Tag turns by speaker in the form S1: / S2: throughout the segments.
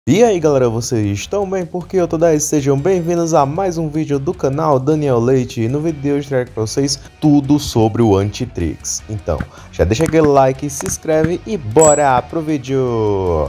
S1: E aí galera, vocês estão bem? Porque eu tô 10, sejam bem-vindos a mais um vídeo do canal Daniel Leite. E no vídeo de hoje trago pra vocês tudo sobre o Antitrix. Então, já deixa aquele like, se inscreve e bora pro vídeo!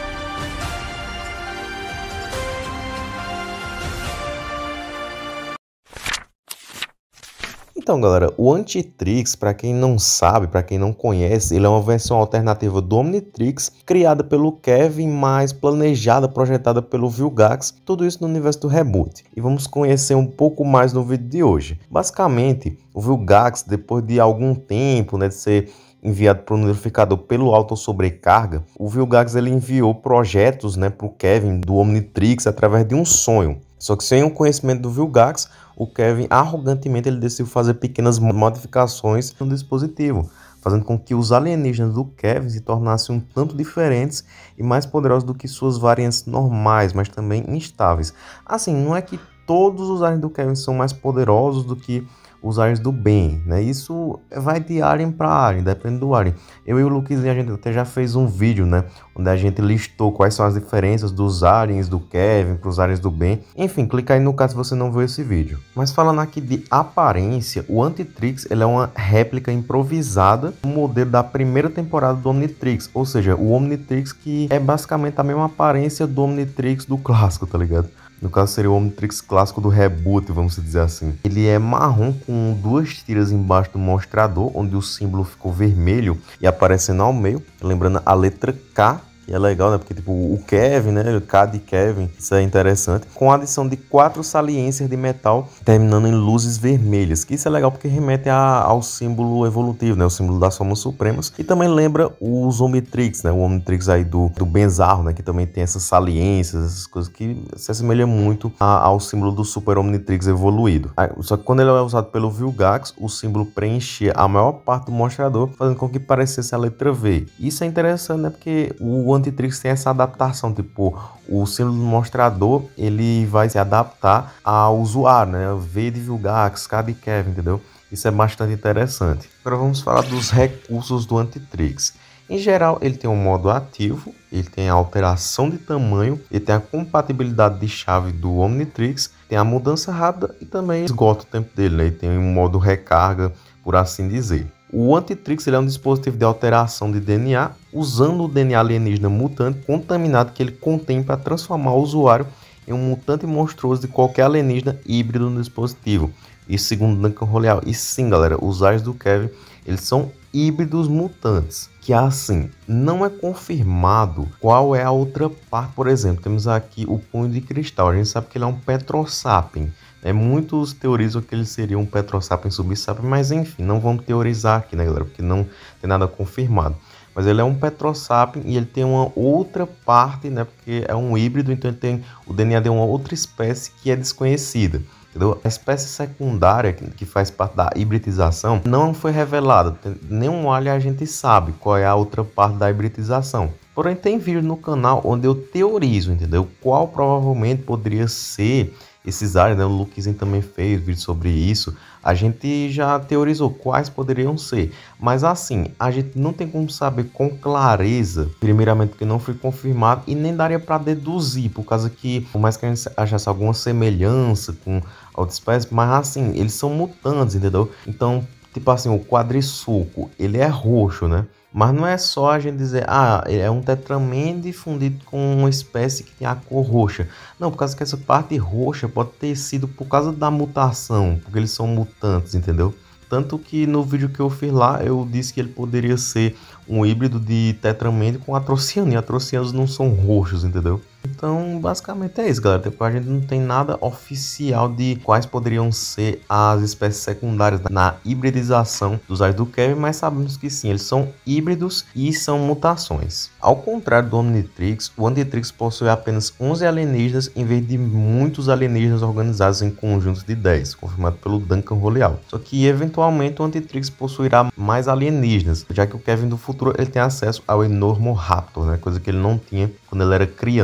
S1: Então galera, o Antitrix, para quem não sabe, para quem não conhece, ele é uma versão alternativa do Omnitrix, criada pelo Kevin, mas planejada, projetada pelo Vilgax, tudo isso no universo do Reboot. E vamos conhecer um pouco mais no vídeo de hoje. Basicamente, o Vilgax, depois de algum tempo, de ser enviado para o unificador pelo auto-sobrecarga, o Vilgax ele enviou projetos para o Kevin do Omnitrix através de um sonho. Só que sem o conhecimento do Vilgax, o Kevin arrogantemente ele decidiu fazer pequenas modificações no dispositivo, fazendo com que os alienígenas do Kevin se tornassem um tanto diferentes e mais poderosos do que suas variantes normais, mas também instáveis. Assim, não é que todos os aliens do Kevin são mais poderosos do que os aliens do bem, Isso vai de alien para alien, depende do alien. Eu e o Luquezinho, a gente até já fez um vídeo, onde a gente listou quais são as diferenças dos aliens do Kevin para os aliens do bem. Enfim, clica aí no caso se você não viu esse vídeo. Mas falando aqui de aparência, o Antitrix ele é uma réplica improvisada do modelo da primeira temporada do Omnitrix, ou seja, o Omnitrix que é basicamente a mesma aparência do Omnitrix do clássico, tá ligado? No caso seria o Omnitrix clássico do Reboot, vamos dizer assim. Ele é marrom com duas tiras embaixo do mostrador, onde o símbolo ficou vermelho e aparecendo ao meio, lembrando a letra K. E é legal, Porque, tipo, o Kevin, O K de Kevin, isso é interessante. Com a adição de 4 saliências de metal, terminando em luzes vermelhas. Que isso é legal porque remete ao símbolo evolutivo, O símbolo das formas supremas. E também lembra os Omnitrix, O Omnitrix aí do Benzarro, Que também tem essas saliências, essas coisas que se assemelham muito ao símbolo do Super Omnitrix evoluído. Só que quando ele é usado pelo Vilgax, o símbolo preenchia a maior parte do mostrador, fazendo com que parecesse a letra V. Isso é interessante, Porque o Antitrix tem essa adaptação, tipo, o símbolo do mostrador, ele vai se adaptar ao usuário, V de Vilgax, K de Kevin, entendeu? Isso é bastante interessante. Agora vamos falar dos recursos do Antitrix. Em geral, ele tem um modo ativo, ele tem a alteração de tamanho, ele tem a compatibilidade de chave do Omnitrix, tem a mudança rápida e também esgota o tempo dele, Ele tem um modo recarga, por assim dizer. O Antitrix ele é um dispositivo de alteração de DNA, usando o DNA alienígena mutante contaminado que ele contém para transformar o usuário em um mutante monstruoso de qualquer alienígena híbrido no dispositivo. Isso segundo Duncan Roleal. E sim, galera, os aliens do Kevin, eles são híbridos mutantes. Que assim, não é confirmado qual é a outra parte. Por exemplo, temos aqui o punho de cristal. A gente sabe que ele é um Petrosapiens. Muitos teorizam que ele seria um Petrosapiens subsapiens, mas enfim, não vamos teorizar aqui, galera? Porque não tem nada confirmado. Mas ele é um Petrosapiens e ele tem uma outra parte, Porque é um híbrido, então ele tem o DNA de uma outra espécie que é desconhecida. Entendeu? A espécie secundária que faz parte da hibridização não foi revelada. Nenhum alien a gente sabe qual é a outra parte da hibridização. Porém, tem vídeo no canal onde eu teorizo, entendeu? Qual provavelmente poderia ser esses aliens, O Lukezinho também fez vídeo sobre isso. A gente já teorizou quais poderiam ser. Mas assim, a gente não tem como saber com clareza, primeiramente porque não foi confirmado e nem daria para deduzir, por causa que, por mais que a gente achasse alguma semelhança com outra espécie, mas assim, eles são mutantes, entendeu? Então, tipo assim, o quadrisulco, ele é roxo, Mas não é só a gente dizer, é um tetramende fundido com uma espécie que tem a cor roxa. Não, por causa que essa parte roxa pode ter sido por causa da mutação, porque eles são mutantes, entendeu? Tanto que no vídeo que eu fiz lá, eu disse que ele poderia ser um híbrido de tetramende com atrociano, e atrocianos não são roxos, entendeu? Então, basicamente é isso, galera. Depois a gente não tem nada oficial de quais poderiam ser as espécies secundárias na hibridização dos aliens do Kevin, mas sabemos que sim, eles são híbridos e são mutações. Ao contrário do Omnitrix, o Antitrix possui apenas 11 alienígenas em vez de muitos alienígenas organizados em conjuntos de 10, confirmado pelo Duncan Roleal. Só que, eventualmente, o Antitrix possuirá mais alienígenas, já que o Kevin do futuro ele tem acesso ao Enormoraptor, Coisa que ele não tinha quando ele era criança.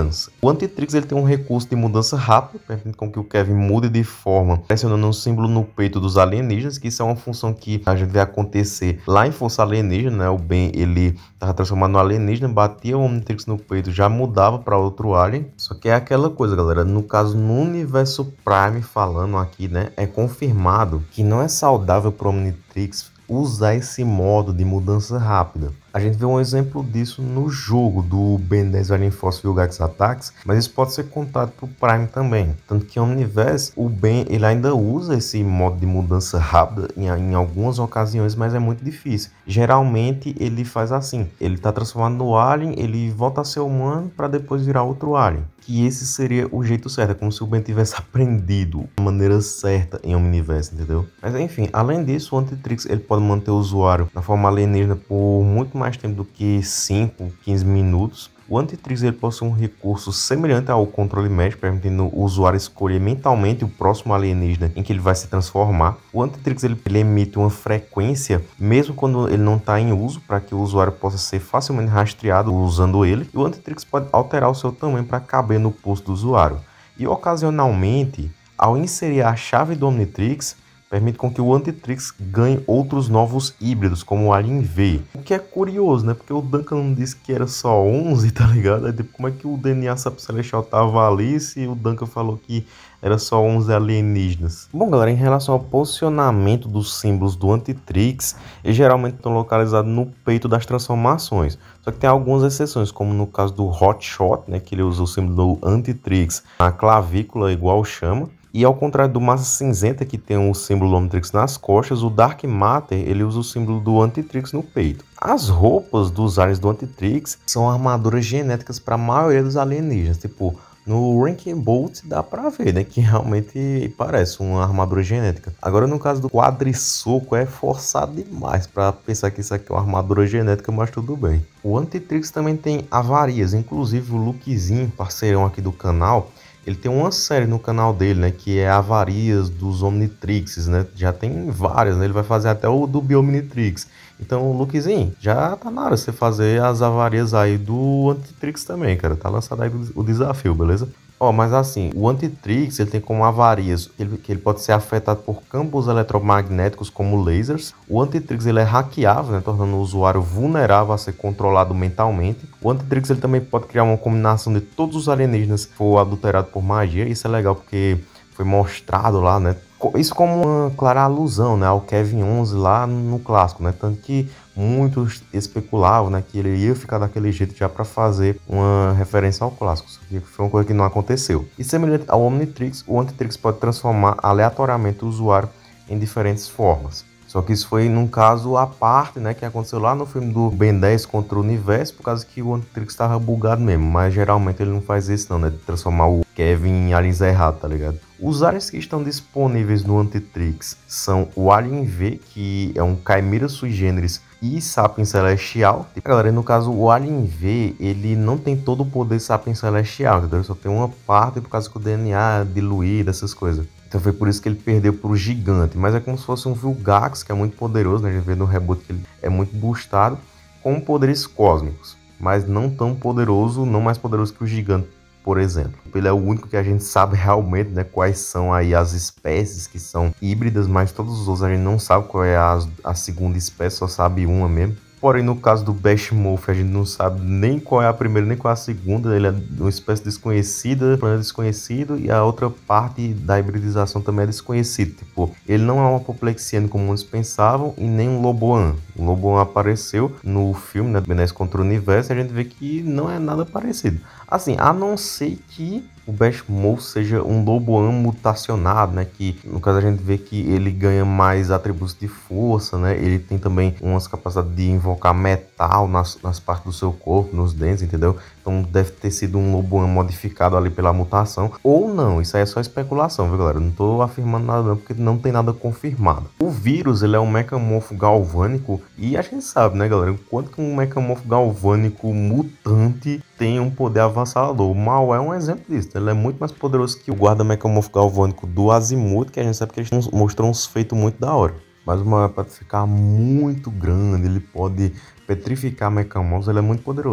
S1: O Antitrix ele tem um recurso de mudança rápida, permitindo com que o Kevin mude de forma, pressionando um símbolo no peito dos alienígenas, que isso é uma função que a gente vê acontecer lá em Força Alienígena, né? O Ben, ele tava transformado no alienígena, batia o Omnitrix no peito, já mudava para outro alien. Só que é aquela coisa, galera, no caso, no universo Prime, falando aqui, né, é confirmado que não é saudável para o Omnitrix usar esse modo de mudança rápida. A gente vê um exemplo disso no jogo do Ben 10 Alien Force Vilgax Attacks, mas isso pode ser contado pro Prime também. Tanto que em Omniverse, o Ben ele ainda usa esse modo de mudança rápida em algumas ocasiões, mas é muito difícil. Geralmente ele faz assim, ele tá transformado no Alien, ele volta a ser humano para depois virar outro Alien. Que esse seria o jeito certo, é como se o Ben tivesse aprendido a maneira certa em Omniverse, entendeu? Mas enfim, além disso, o Antitrix ele pode manter o usuário na forma alienígena por muito mais tempo do que 5, 15 minutos. O Antitrix ele possui um recurso semelhante ao controle mesh, permitindo o usuário escolher mentalmente o próximo alienígena em que ele vai se transformar. O Antitrix ele emite uma frequência, mesmo quando ele não está em uso, para que o usuário possa ser facilmente rastreado usando ele. E o Antitrix pode alterar o seu tamanho para caber no pulso do usuário. E ocasionalmente, ao inserir a chave do Omnitrix, permite com que o Antitrix ganhe outros novos híbridos, como o Alien V. O que é curioso, né? Porque o Duncan não disse que era só 11, tá ligado? Aí, tipo, como é que o DNA Sapo Celestial tava ali se o Duncan falou que era só 11 alienígenas? Bom, galera, em relação ao posicionamento dos símbolos do Antitrix, eles geralmente estão localizados no peito das transformações. Só que tem algumas exceções, como no caso do Hotshot, né? Que ele usa o símbolo do Antitrix na clavícula, igual chama. E ao contrário do Massa Cinzenta, que tem o símbolo do Omnitrix nas costas, o Dark Matter ele usa o símbolo do Antitrix no peito. As roupas dos aliens do Antitrix são armaduras genéticas para a maioria dos alienígenas. Tipo, no Wrecking Bolt dá pra ver, né, que realmente parece uma armadura genética. Agora no caso do Quadrisoco é forçado demais para pensar que isso aqui é uma armadura genética, mas tudo bem. O Antitrix também tem avarias, inclusive o Lukezinho, parceirão aqui do canal, ele tem uma série no canal dele, né, que é Avarias dos Omnitrixes, né, já tem várias, né, ele vai fazer até o do Biomnitrix. Então, Lukezinho, já tá na hora de você fazer as avarias aí do Antitrix também, cara, tá lançado aí o desafio, beleza? Ó, mas assim, o Antitrix, ele tem como avarias que ele pode ser afetado por campos eletromagnéticos como lasers. O Antitrix, ele é hackeável, né, tornando o usuário vulnerável a ser controlado mentalmente. O Antitrix, ele também pode criar uma combinação de todos os alienígenas que for adulterado por magia. Isso é legal porque foi mostrado lá, né? Isso como uma clara alusão, né, ao Kevin 11 lá no clássico, né? Tanto que muitos especulavam, né, que ele ia ficar daquele jeito já para fazer uma referência ao clássico. Isso aqui foi uma coisa que não aconteceu. E semelhante ao Omnitrix, o Antitrix pode transformar aleatoriamente o usuário em diferentes formas. Só que isso foi num caso à parte, né, que aconteceu lá no filme do Ben 10 contra o Universo, por causa que o Antitrix estava bugado mesmo. Mas geralmente ele não faz isso não, né, de transformar o Kevin em aliens errado, tá ligado? Os aliens que estão disponíveis no Antitrix são o Alien V, que é um Chimera sui generis, e Sapiens Celestial. Galera, no caso, o Alien V, ele não tem todo o poder Sapiens Celestial, entendeu? Ele só tem uma parte por causa que o DNA é diluído, essas coisas. Então foi por isso que ele perdeu pro Gigante. Mas é como se fosse um Vilgax, que é muito poderoso, né? A gente vê no reboot que ele é muito boostado, com poderes cósmicos. Mas não tão poderoso, não mais poderoso que o Gigante, por exemplo. Ele é o único que a gente sabe realmente, né, quais são aí as espécies que são híbridas, mas todos os outros a gente não sabe qual é a segunda espécie, só sabe uma mesmo. Porém, no caso do Behemoth, a gente não sabe nem qual é a primeira, nem qual é a segunda. Ele é uma espécie desconhecida, planeta desconhecido, e a outra parte da hibridização também é desconhecida. Tipo, ele não é um apoplexiano como muitos pensavam, e nem um Loboan. O Loboan apareceu no filme, né, Ben 10 contra o Universo, e a gente vê que não é nada parecido. Assim, a não ser que o Behemoth seja um Loboan mutacionado, né? Que no caso a gente vê que ele ganha mais atributos de força, né? Ele tem também umas capacidades de invocar metal nas partes do seu corpo, nos dentes, entendeu? Então deve ter sido um Loboan modificado ali pela mutação. Ou não, isso aí é só especulação, viu, galera? Não tô afirmando nada não, porque não tem nada confirmado. O vírus, ele é um mecamorfo galvânico, e a gente sabe, né, galera? Enquanto que um mecamorfo galvânico mutante tem um poder avassalador. O Mal é um exemplo disso. Ele é muito mais poderoso que o guarda mecamorfo galvânico do Azimuth, que a gente sabe que eles mostram uns feitos muito da hora. Mas o Mal pode ficar muito grande, ele pode petrificar mecamorfos, ele é muito poderoso.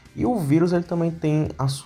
S1: E o vírus ele também tem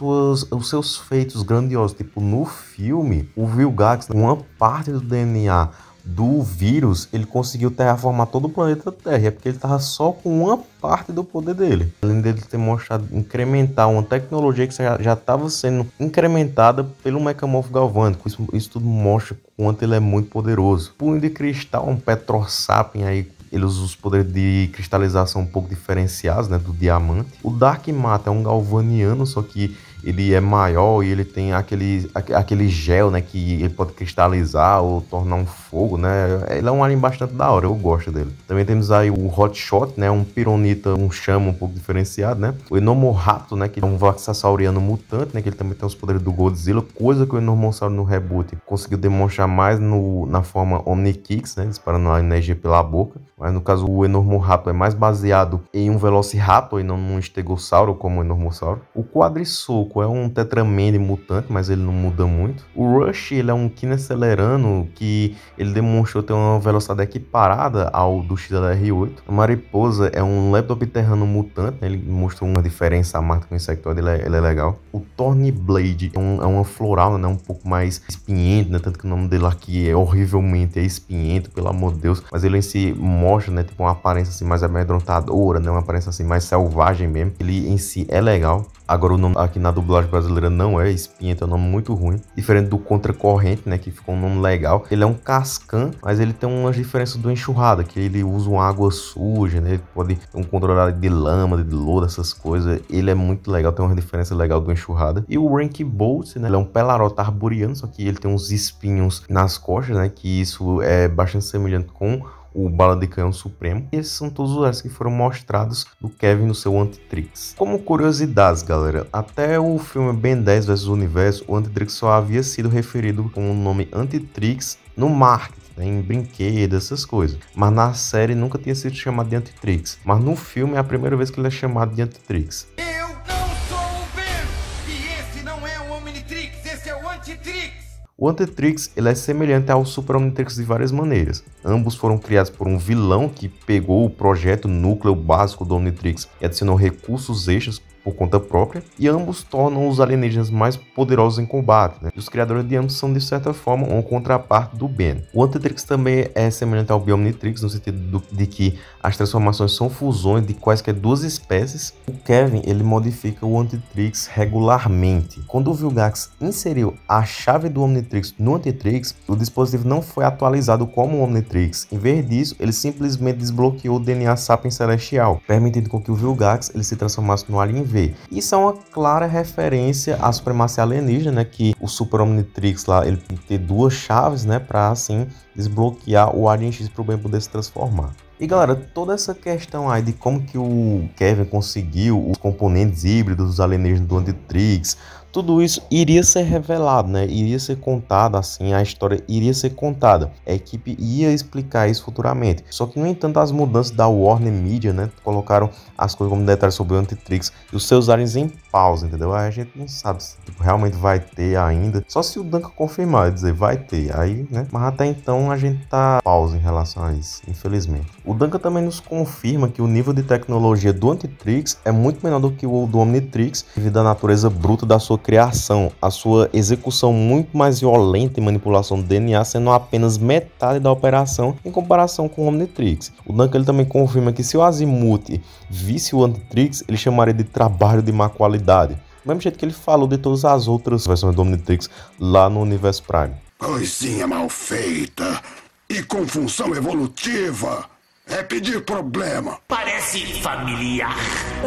S1: os seus feitos grandiosos, tipo no filme, o Vilgax, uma parte do DNA do vírus, ele conseguiu terraformar todo o planeta Terra, é porque ele estava só com uma parte do poder dele. Além dele ter mostrado incrementar uma tecnologia que já estava sendo incrementada pelo Mechamorph galvânico. Isso tudo mostra quanto ele é muito poderoso. Punho de Cristal, um Petrosapien aí, ele usa os poderes de cristalização um pouco diferenciados, né, do diamante. O Dark Matter é um galvaniano, só que ele é maior e ele tem aquele gel, né, que ele pode cristalizar ou tornar um fogo, né? Ele é um alien bastante da hora, eu gosto dele. Também temos aí o Hotshot, né, um pironita, um chama um pouco diferenciado, né? O Enormoraptor, né, que é um Vaxassauriano mutante, né, que ele também tem os poderes do Godzilla, coisa que o Enormossauro no reboot conseguiu demonstrar mais na forma Omnikix, né, disparando a energia pela boca. Mas no caso o Enormoraptor é mais baseado em um Velociraptor e não num Stegossauro como o Enormossauro. O Quadrissoco é um Tetramene mutante, mas ele não muda muito. O Rush, ele é um Kinecelerano que ele demonstrou ter uma velocidade equiparada ao do XLR8. A Mariposa é um Leptopterrano mutante, né? Ele mostrou uma diferença a mais com o Insectoide, ele é legal. O Thornblade é uma floral, né? Um pouco mais espinhento, né? Tanto que o nome dele aqui é horrivelmente espinhento, pelo amor de Deus. Mas ele em si mostra, né? Tipo uma aparência assim mais amedrontadora, né? Uma aparência assim mais selvagem mesmo. Ele em si é legal. Agora o nome aqui na dublagem brasileira não é Espinhento, é um nome muito ruim. Diferente do Contracorrente, né, que ficou um nome legal. Ele é um Cascan, mas ele tem umas diferenças do Enxurrada, que ele usa uma água suja, né, ele pode ter um controle de lama, de lodo, essas coisas. Ele é muito legal, tem uma diferença legal do Enxurrada. E o Rank Bolt, né, ele é um Pelarota arboriano, só que ele tem uns espinhos nas costas, né, que isso é bastante semelhante com o Bala de Canhão Supremo. E esses são todos os aliens que foram mostrados do Kevin no seu Antitrix. Como curiosidades, galera, até o filme Ben 10 vs Universo, o Antitrix só havia sido referido com o nome Antitrix no marketing, né, em brinquedos, essas coisas. Mas na série nunca tinha sido chamado de Antitrix. Mas no filme é a primeira vez que ele é chamado de Antitrix.
S2: Eu não sou o Ben! E esse não é o Omnitrix, esse é o Antitrix!
S1: O Antitrix ele é semelhante ao Super Omnitrix de várias maneiras. Ambos foram criados por um vilão que pegou o projeto núcleo básico do Omnitrix e adicionou recursos extras por conta própria, e ambos tornam os alienígenas mais poderosos em combate, né? E os criadores de ambos são, de certa forma, uma contraparte do Ben. O Antitrix também é semelhante ao Biomnitrix, no sentido de que as transformações são fusões de quaisquer duas espécies. O Kevin, ele modifica o Antitrix regularmente. Quando o Vilgax inseriu a chave do Omnitrix no Antitrix, o dispositivo não foi atualizado como o Omnitrix. Em vez disso, ele simplesmente desbloqueou o DNA Sapiens Celestial, permitindo com que o Vilgax ele se transformasse no Alien V. Isso é uma clara referência à supremacia alienígena, né, que o Super Omnitrix lá, ele tem que ter duas chaves, né, para assim desbloquear o Alien X para o bem poder se transformar. E galera, toda essa questão aí de como que o Kevin conseguiu os componentes híbridos dos alienígenas do Antitrix, tudo isso iria ser revelado, né? Iria ser contado, assim, a história iria ser contada. A equipe ia explicar isso futuramente. Só que, no entanto, as mudanças da Warner Media, né, colocaram as coisas como detalhes sobre o Antitrix e os seus aliens em pausa, entendeu? Aí a gente não sabe se tipo, realmente vai ter ainda. Só se o Duncan confirmar e dizer vai ter, aí, né? Mas até então a gente tá pausa em relação a isso, infelizmente. O Duncan também nos confirma que o nível de tecnologia do Antitrix é muito menor do que o do Omnitrix, devido à natureza bruta da sua criação, a sua execução muito mais violenta e manipulação do DNA sendo apenas metade da operação em comparação com o Omnitrix. O Duncan ele também confirma que se o Azimuth visse o Antitrix, ele chamaria de trabalho de má qualidade. Do mesmo jeito que ele falou de todas as outras versões do Omnitrix lá no Universo Prime.
S3: Coisinha mal feita e com função evolutiva. É pedir problema.
S4: Parece familiar.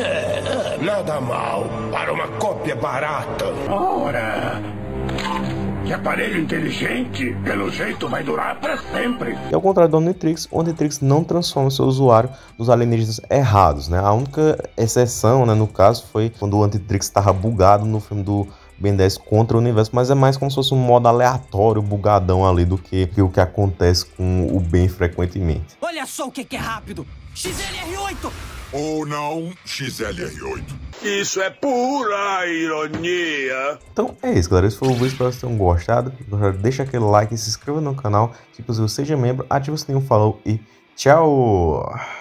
S3: Nada mal para uma cópia barata.
S5: Ora, que aparelho inteligente, pelo jeito vai durar para sempre.
S1: E ao contrário do Omnitrix, o Omnitrix não transforma o seu usuário nos alienígenas errados, né? A única exceção, né, no caso, foi quando o Omnitrix estava bugado no filme do Ben 10 contra o universo, mas é mais como se fosse um modo aleatório, bugadão ali, do que o que acontece com o Ben frequentemente.
S6: Olha só o que é rápido! XLR8!
S3: Ou não, XLR8.
S5: Isso é pura ironia.
S1: Então é isso, galera. Esse foi o vídeo, espero que vocês tenham gostado. Deixa aquele like, se inscreva no canal, se possível seja membro, ativa o sininho, falou e tchau!